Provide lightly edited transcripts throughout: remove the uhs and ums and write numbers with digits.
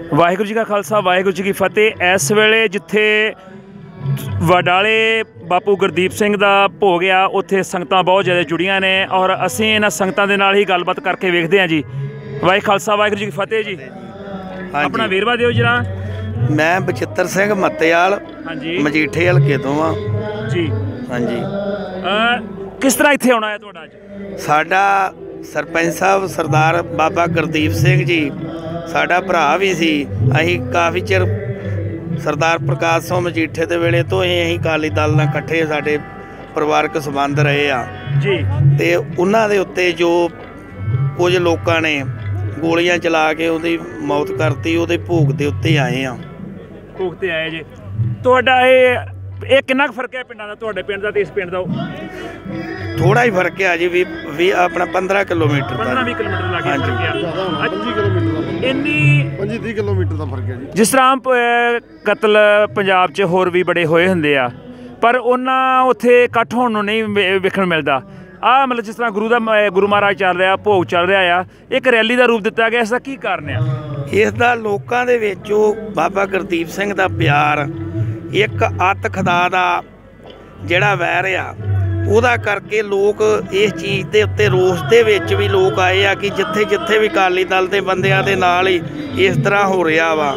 ਵਾਹਿਗੁਰੂ ਜੀ ਕਾ ਖਾਲਸਾ ਵਾਹਿਗੁਰੂ ਜੀ ਕੀ ਫਤਿਹ। ਇਸ ਵੇਲੇ ਜਿੱਥੇ ਵਡਾਲੇ ਬਾਪੂ ਗੁਰਦੀਪ ਸਿੰਘ ਦਾ ਭੋਗ ਆ, ਉੱਥੇ ਸੰਗਤਾਂ ਬਹੁਤ ਜ਼ਿਆਦਾ ਜੁੜੀਆਂ ਨੇ ਔਰ ਅਸੀਂ ਇਹਨਾਂ ਸੰਗਤਾਂ ਦੇ ਨਾਲ ਹੀ ਗੱਲਬਾਤ ਕਰਕੇ ਵੇਖਦੇ ਹਾਂ ਜੀ। ਵਾਹਿਗੁਰੂ ਖਾਲਸਾ ਵਾਹਿਗੁਰੂ ਜੀ ਕੀ ਫਤਿਹ ਜੀ। ਆਪਣਾ ਵੇਰਵਾ ਦਿਓ ਜਰਾ। ਮੈਂ ਬਚਿੱਤਰ ਸਿੰਘ ਮੱਤੇਵਾਲ, ਹਾਂਜੀ, ਮਜੀਠੇ ਹਲਕੇ ਤੋਂ ਆ ਜੀ। ਹਾਂਜੀ, ਕਿਸ ਤਰ੍ਹਾਂ ਇੱਥੇ ਆਉਣਾ ਹੈ ਤੁਹਾਡਾ ਅੱਜ? ਸਾਡਾ ਸਰਪੰਚ ਸਾਹਿਬ ਸਰਦਾਰ ਬਾਬਾ ਗੁਰਦੀਪ ਸਿੰਘ ਜੀ ਸਾਡਾ ਭਰਾ ਵੀ ਸੀ। ਅਸੀਂ ਕਾਫੀ ਚਿਰ ਸਰਦਾਰ ਪ੍ਰਕਾਸ਼ ਸਿੰਘ ਮਜੀਠੇ ਦੇ ਵੇਲੇ ਤੋਂ ਹੀ ਅਸੀਂ ਅਕਾਲੀ ਦਲ ਨਾਲ ਇਕੱਠੇ ਸਾਡੇ ਪਰਿਵਾਰਕ ਸੰਬੰਧ ਰਹੇ ਆ ਜੀ। ਤੇ ਉਹਨਾਂ ਦੇ ਉੱਤੇ ਜੋ ਕੁਝ ਲੋਕਾਂ ਨੇ ਗੋਲੀਆਂ ਚਲਾ ਕੇ ਉਹਦੀ ਮੌਤ ਕਰਤੀ, ਉਹਦੇ ਭੋਗ ਦੇ ਉੱਤੇ ਆਏ ਆ। ਭੋਗ ਤੇ ਆਏ ਜੀ। ਤੁਹਾਡਾ ਇਹ ਕਿੰਨਾ ਕੁ ਫਰਕ ਹੈ ਪਿੰਡਾਂ ਦਾ, ਤੁਹਾਡੇ ਪਿੰਡ ਦਾ ਤੇ ਇਸ ਪਿੰਡ ਦਾ? ਥੋੜਾ ਹੀ ਫਰਕ ਹੈ ਜੀ, ਵੀ ਆਪਣਾ 15 ਕਿਲੋਮੀਟਰ 15-20 ਕਿਲੋਮੀਟਰ ਲੱਗ ਗਿਆ। 25 ਕਿਲੋਮੀਟਰ ਇੰਨੀ 25-30 ਕਿਲੋਮੀਟਰ ਦਾ ਫਰਕ ਹੈ ਜੀ। ਜਿਸ ਤਰ੍ਹਾਂ ਕਤਲ ਪੰਜਾਬ 'ਚ ਹੋਰ ਵੀ ਬੜੇ ਹੋਏ ਹੁੰਦੇ ਆ, ਪਰ ਉਹਨਾਂ ਉੱਥੇ ਇਕੱਠ ਹੋਣ ਨੂੰ ਨਹੀਂ ਵੇਖਣ ਮਿਲਦਾ। ਆਹ ਮਤਲਬ ਜਿਸ ਤਰ੍ਹਾਂ ਗੁਰੂ ਮਹਾਰਾਜ ਚੱਲ ਰਿਹਾ, ਭੋਗ ਚੱਲ ਰਿਹਾ ਆ, ਇੱਕ ਰੈਲੀ ਦਾ ਰੂਪ ਦਿੱਤਾ ਗਿਆ। ਇਸ ਦਾ ਕੀ ਕਾਰਨ ਆ? ਇਸ ਦਾ ਲੋਕਾਂ ਦੇ ਵਿੱਚ ਉਹ ਬਾਬਾ ਗੁਰਦੀਪ ਸਿੰਘ ਦਾ ਪਿਆਰ, ਇੱਕ ਅੱਤ ਖੁਦਾ ਦਾ ਜਿਹੜਾ ਵੈਰ ਆ, ਉਹਦਾ ਕਰਕੇ ਲੋਕ ਇਸ ਚੀਜ਼ ਦੇ ਉੱਤੇ ਰੋਸ ਦੇ ਵਿੱਚ ਵੀ ਲੋਕ ਆਏ ਆ ਕਿ ਜਿੱਥੇ ਜਿੱਥੇ ਵੀ ਅਕਾਲੀ ਦਲ ਦੇ ਬੰਦਿਆਂ ਦੇ ਨਾਲ ਹੀ ਇਸ ਤਰ੍ਹਾਂ ਹੋ ਰਿਹਾ ਵਾ,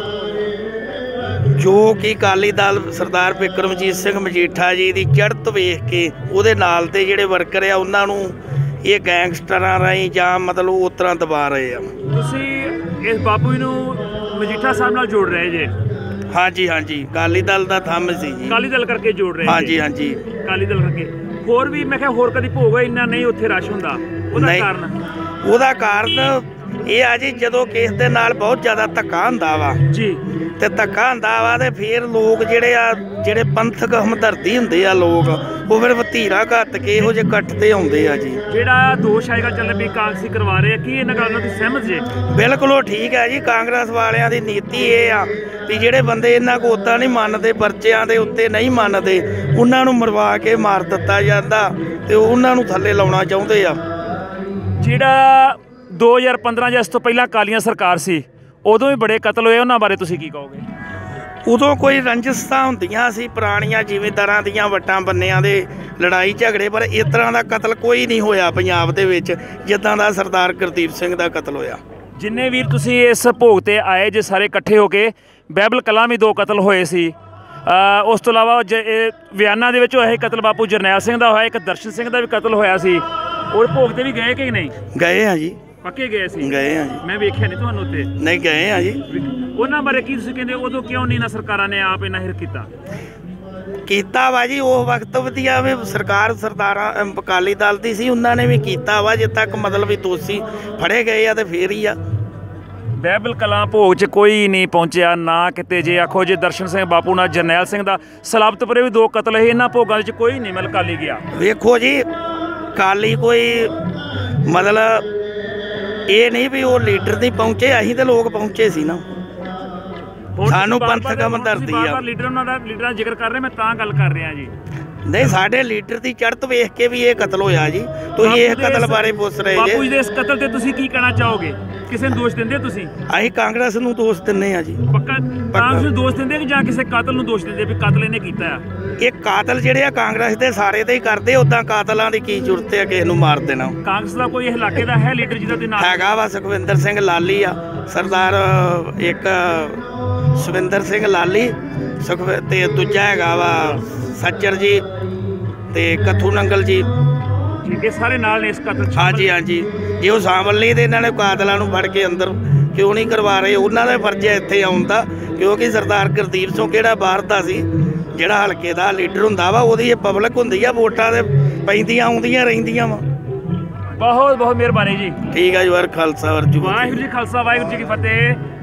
ਜੋ ਕਿ ਅਕਾਲੀ ਦਲ ਸਰਦਾਰ ਬਿਕਰਮਜੀਤ ਸਿੰਘ ਮਜੀਠਾ ਜੀ ਦੀ ਚੜ੍ਹਤ ਵੇਖ ਕੇ ਉਹਦੇ ਨਾਲ ਦੇ ਜਿਹੜੇ ਵਰਕਰ ਆ ਉਹਨਾਂ ਨੂੰ ਇਹ ਗੈਂਗਸਟਰਾਂ ਰਾਹੀਂ ਜਾਂ ਮਤਲਬ ਉਸ ਤਰ੍ਹਾਂ ਦਬਾ ਰਹੇ ਆ। ਤੁਸੀਂ ਇਸ ਬਾਪੂ ਜੀ ਨੂੰ ਮਜੀਠਾ ਸਾਹਿਬ ਨਾਲ ਜੋੜ ਰਹੇ ਜੇ? ਹਾਂਜੀ ਹਾਂਜੀ, ਅਕਾਲੀ ਦਲ ਦਾ ਥੰਮ ਸੀ ਜੀ। ਅਕਾਲੀ ਦਲ ਕਰਕੇ ਜੋੜ ਰਹੇ? ਹਾਂਜੀ ਹਾਂਜੀ, ਅਕਾਲੀ ਦਲ ਕਰਕੇ। ਹੋਰ ਵੀ ਮੈਂ ਕਿਹਾ ਹੋਰ ਕਦੀ ਭੋਗ ਇੰਨਾ ਨਹੀਂ ਉੱਥੇ ਰਸ਼ ਹੁੰਦਾ, ਉਹਦਾ ਕਾਰਨ? ਉਹਦਾ ਕਾਰਨ ਇਹ ਆ ਜੀ, ਜਦੋਂ ਕਿਸੇ ਦੇ ਨਾਲ ਬਹੁਤ ਜ਼ਿਆਦਾ ਧੱਕਾ ਹੁੰਦਾ ਵਾ ਜੀ, ਤੇ ਧੱਕਾ ਹੁੰਦਾ ਵਾ ਤੇ ਫਿਰ ਲੋਕ ਜਿਹੜੇ ਪੰਥਕ ਹਮਦਰਦੀ ਹੁੰਦੇ ਆ ਲੋਕ, ਉਹ ਫਿਰ ਵਤੀਰਾ ਘੱਟ ਕੇ ਇਹੋ ਜਿਹੇ ਇਕੱਠ ਤੇ ਆਉਂਦੇ ਆ ਜੀ। ਜਿਹੜਾ ਦੋਸ਼ ਆਏਗਾ ਚੱਲ ਵੀ ਕਾਂਗਰਸੀ ਕਰਵਾ ਰਹੇ ਆ, ਕੀ ਇਹਨਾਂ ਗੱਲ ਨਾਲ ਤੁਸੀਂ ਸਹਿਮਤ ਜੇ? ਬਿਲਕੁਲ ਉਹ ਠੀਕ ਹੈ ਜੀ। ਕਾਂਗਰਸ ਵਾਲਿਆਂ ਦੀ ਨੀਤੀ ਇਹ ਆ ਵੀ ਜਿਹੜੇ ਬੰਦੇ ਇਹਨਾਂ ਕੋ ਉੱਦਾਂ ਨਹੀਂ ਮੰਨਦੇ, ਪਰਚਿਆਂ ਦੇ ਉੱਤੇ ਨਹੀਂ ਮੰਨਦੇ, ਉਹਨਾਂ ਨੂੰ ਮਰਵਾ ਕੇ ਮਾਰ ਦਿੱਤਾ ਜਾਂਦਾ ਤੇ ਉਹਨਾਂ ਨੂੰ ਥੱਲੇ ਲਾਉਣਾ ਚਾਹੁੰਦੇ ਆ। ਜਿਹੜਾ 2015 ਜਾਂ ਇਸ ਤੋਂ ਪਹਿਲਾਂ ਅਕਾਲੀਆਂ ਸਰਕਾਰ ਸੀ, ਉਦੋਂ ਵੀ ਬੜੇ ਕਤਲ ਹੋਏ, ਉਹਨਾਂ ਬਾਰੇ ਤੁਸੀਂ ਕੀ ਕਹੋਗੇ? ਉਦੋਂ ਕੋਈ ਰੰਜਿਸ਼ਾਂ ਹੁੰਦੀਆਂ ਸੀ ਪੁਰਾਣੀਆਂ, ਜ਼ਿਮੀਂਦਾਰਾਂ ਦੀਆਂ ਵੱਟਾਂ ਬੰਨਿਆਂ ਦੇ ਲੜਾਈ ਝਗੜੇ, ਪਰ ਇਸ ਤਰ੍ਹਾਂ ਦਾ ਕਤਲ ਕੋਈ ਨਹੀਂ ਹੋਇਆ ਪੰਜਾਬ ਦੇ ਵਿੱਚ ਜਿੱਦਾਂ ਦਾ ਸਰਦਾਰ ਗੁਰਦੀਪ ਸਿੰਘ ਦਾ ਕਤਲ ਹੋਇਆ। ਜਿੰਨੇ ਵੀਰ ਤੁਸੀਂ ਇਸ ਭੋਗ ਤੇ ਆਏ ਜੇ ਸਾਰੇ ਇਕੱਠੇ ਹੋ ਕੇ, ਬਾਈਬਲ ਕਲਾਂ ਵੀ 2 ਕਤਲ ਹੋਏ ਸੀ। ਉਸ ਤੋਂ ਇਲਾਵਾ ਵਿਆਨਾ ਦੇ ਵਿੱਚ ਇਹ ਕਤਲ ਬਾਪੂ ਜਰਨੈਲ ਸਿੰਘ ਦਾ ਹੋਇਆ, ਇੱਕ ਦਰਸ਼ਨ ਸਿੰਘ ਦਾ ਵੀ ਕਤਲ ਹੋਇਆ ਸੀ। ਉਹ ਭੋਗ ਤੇ ਵੀ ਗਏ ਕਿ ਨਹੀਂ? ਗਏ ਆ ਜੀ। ਪੱਕੇ ਗਏ ਸੀ? ਗਏ ਆ ਜੀ। ਮੈਂ ਵੇਖਿਆ ਨਹੀਂ ਤੁਹਾਨੂੰ ਉੱਤੇ। ਨਹੀਂ, ਗਏ ਆ ਜੀ। ਉਹਨਾਂ ਬਾਰੇ ਕੀ ਤੁਸੀਂ ਕਹਿੰਦੇ, ਉਦੋਂ ਕਿਉਂ ਨਹੀਂ ਨਾ ਸਰਕਾਰਾਂ ਨੇ ਆਪ ਇਹਨਾਂ ਹਿਰ ਕੀਤਾ ਵਾ ਜੀ? ਉਹ ਵਕਤ ਵਧੀਆ ਵੀ ਸਰਕਾਰ ਸਰਦਾਰਾਂ ਅਕਾਲੀ ਦਲ ਦੀ ਸੀ, ਉਹਨਾਂ ਨੇ ਵੀ ਕੀਤਾ ਵਾ। ਜੇ ਤੱਕ ਮਤਲਬ ਵੀ ਦੋਸ਼ੀ ਫੜੇ ਗਏ ਆ ਤੇ ਫੇਰ ਹੀ ਆ। ਬਾਈਬਲ ਕਲਾਂ ਭੋਗ 'ਚ ਕੋਈ ਨਹੀਂ ਪਹੁੰਚਿਆ ਨਾ ਕਿਤੇ। ਜੇ ਆਖੋ ਜੇ ਦਰਸ਼ਨ ਸਿੰਘ ਬਾਪੂ ਨਾਲ ਜਰਨੈਲ ਸਿੰਘ ਦਾ ਸਲਾਬਤਪੁਰੇ ਵੀ 2 ਕਤਲ ਸੀ, ਇਹਨਾਂ ਭੋਗਾਂ ਵਿੱਚ ਕੋਈ ਨਹੀਂ ਮਤਲਬ ਕਾਲੀ ਗਿਆ। ਵੇਖੋ ਜੀ, ਕਾਲੀ ਕੋਈ ਮਤਲਬ ਇਹ ਨਹੀਂ ਵੀ ਉਹ ਲੀਡਰ ਨਹੀਂ ਪਹੁੰਚੇ, ਅਸੀਂ ਤੇ ਲੋਕ ਪਹੁੰਚੇ ਸੀ ਨਾ। ਸਾਨੂੰ ਪੰਥਕ ਹਮਦਰਦੀ ਆ। ਲੀਡਰਾਂ ਦਾ ਜ਼ਿਕਰ ਕਰ ਰਹੇ, ਮੈਂ ਤਾਂ ਗੱਲ ਕਰ ਰਿਹਾ ਜੀ। ਨਹੀਂ, ਸਾਡੇ ਲੀਡਰ ਦੀ ਚੜ੍ਹਤ ਵੇਖ ਕੇ ਵੀ ਇਹ ਕਤਲ ਹੋਇਆ ਜੀ। ਤੁਸੀਂ ਇਹ ਕਤਲ ਬਾਰੇ ਪੁੱਛ ਰਹੇ ਬਾਪੂ ਜੀ ਦੇ ਇਸ ਕਤਲ ਤੇ ਤੁਸੀਂ ਕੀ ਕਹਿਣਾ ਚਾਹੋਗੇ? ਕਿਸੇ ਨੂੰ ਦੋਸ਼ ਦਿੰਦੇ ਤੁਸੀਂ? ਅਸੀਂ ਕਾਂਗਰਸ ਨੂੰ ਦੋਸ਼ ਦਿੰਦੇ ਆ ਜੀ। ਪੱਕਾ ਕਾਂਗਰਸ ਨੂੰ ਦੋਸ਼ ਦਿੰਦੇ ਕਿ ਜਾਂ ਕਿਸੇ ਕਾਤਲ ਨੂੰ ਦੋਸ਼ ਦਿੰਦੇ ਵੀ ਕਾਤਲ ਇਹਨੇ ਕੀਤਾ ਆ? ਇਹ ਕਾਤਲ ਜਿਹੜੇ ਆ ਕਾਂਗਰਸ ਦੇ ਸਾਰੇ ਤੇ ਹੀ ਕਰਦੇ, ਉਦਾਂ ਕਾਤਲਾਂ ਦੀ ਕੀ ਜ਼ਰੂਰਤ ਹੈ ਕਿਸੇ ਨੂੰ ਮਾਰ ਦੇਣਾ? ਕਾਂਗਰਸ ਦਾ ਕੋਈ ਇਲਾਕੇ ਦਾ ਹੈ ਲੀਡਰ ਜਿਹਦਾ ਤੁਸੀਂ ਨਾਮ? ਹੈਗਾ ਵਾ, ਸੁਖਵਿੰਦਰ ਸਿੰਘ ਲਾਲੀ ਆ, ਸਰਦਾਰ ਇੱਕ ਸੁਖਵਿੰਦਰ ਸਿੰਘ ਲਾਲੀ, ਤੇ ਦੂਜਾ ਹੈਗਾ ਵਾ ਸੱਚਰ ਜੀ ਤੇ ਕੱਥੂ ਨੰਗਲ ਜੀ। ਠੀਕ ਹੈ, ਸਾਰੇ ਨਾਲ ਨੇ ਇਸ ਕਤਲ 'ਚ? ਹਾਂਜੀ ਹਾਂਜੀ। ਜੇ ਉਹ ਸ਼ਾਮਲ ਨਹੀਂ ਤੇ ਇਹਨਾਂ ਨੇ ਕਾਤਲਾਂ ਨੂੰ ਫੜ ਕੇ ਅੰਦਰ ਕਿਉਂ ਨਹੀਂ ਕਰਵਾ ਰਹੇ? ਉਹਨਾਂ ਦਾ ਫਰਜ਼ ਹੈ ਇੱਥੇ ਆਉਣ ਦਾ, ਕਿਉਂਕਿ ਸਰਦਾਰ ਗੁਰਦੀਪ ਸਿੰਘ ਕਿਹੜਾ ਬਾਹਰ ਦਾ ਸੀ, ਜਿਹੜਾ ਹਲਕੇ ਦਾ ਲੀਡਰ ਹੁੰਦਾ ਵਾ, ਉਹਦੀ ਇਹ ਪਬਲਿਕ ਹੁੰਦੀ ਆ, ਵੋਟਾਂ ਦੇ ਪੈਂਦੀਆਂ ਆਉਂਦੀਆਂ ਰਹਿੰਦੀਆਂ ਵਾ। ਬਹੁਤ ਬਹੁਤ ਮਿਹਰਬਾਨੀ ਜੀ। ਠੀਕ ਆ ਜੀ। ਵਾਹਿਗੁਰੂ ਖਾਲਸਾ ਵਾਹਿਗੁਰੂ ਜੀ ਖਾਲਸਾ ਵਾਹਿਗੁਰੂ ਜੀ ਕੀ ਫਤਿਹ।